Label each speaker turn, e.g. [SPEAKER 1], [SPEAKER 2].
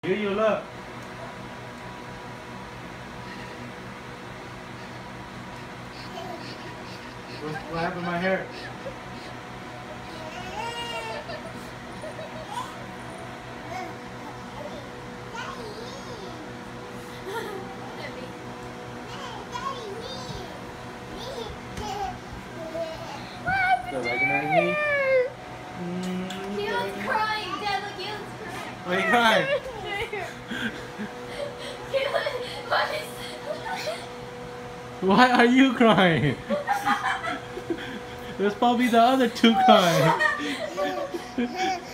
[SPEAKER 1] You look. What happened to my hair? Do you recognize me?
[SPEAKER 2] He was crying. Dad, look, he was crying.
[SPEAKER 1] Why are you crying? Why are you crying? There's probably the other two crying.